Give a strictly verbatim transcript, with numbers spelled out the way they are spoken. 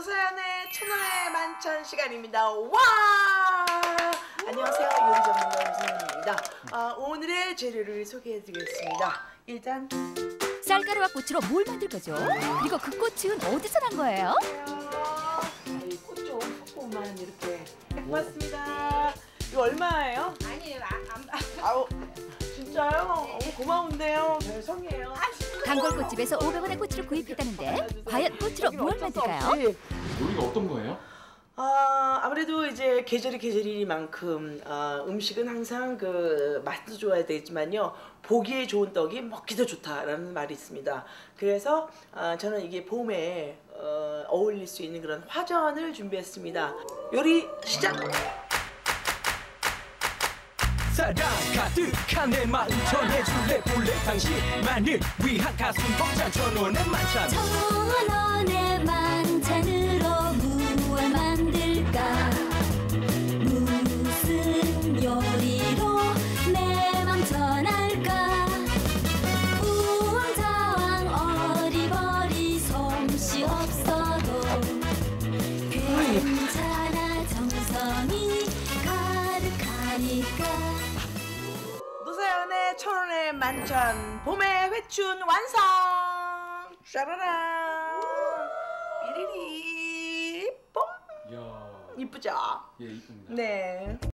노사연의 천원의 만찬 시간입니다. 와! 안녕하세요. 요리 전문가 노사연입니다. 아, 오늘의 재료를 소개해드리겠습니다. 일단 쌀가루와 꽃으로 뭘 만들 거죠? 그리고 그 꽃은 어디서 난 거예요? 이 꽃 좀 소포만 이렇게 해봤습니다. 이거 얼마예요? 아니에요. 아, 안, 안. 아우, 진짜요? 너무 고마운데요. 별성이에요. 단골꽃집에서 오백 원의 꽃을 구입했다는데 과연 꽃으로 뭘 만들까요? 요리가 어떤 거예요? 아, 아무래도 이제 계절이 계절이니만큼 아, 음식은 항상 그 맛도 좋아야 되지만요, 보기에 좋은 떡이 먹기도 좋다라는 말이 있습니다. 그래서 아, 저는 이게 봄에 어, 어울릴 수 있는 그런 화전을 준비했습니다. 요리 시작! 사랑 가득한 내 마음 전해줄래 볼래 당신만을 위한 가슴 벅찬 천원의 만찬. 천원의 만찬으로 무얼 만들까? 무슨 요리로 내 맘 전할까? 우왕좌왕 어리버리 솜씨 없어도 괜찮아, 정성이 가득하니까. 노사연의 천원의 만찬 봄의 회춘 완성! 샤라란! 삐리리 뽕! 이야, 이쁘죠? 예, 이쁩니다. 네.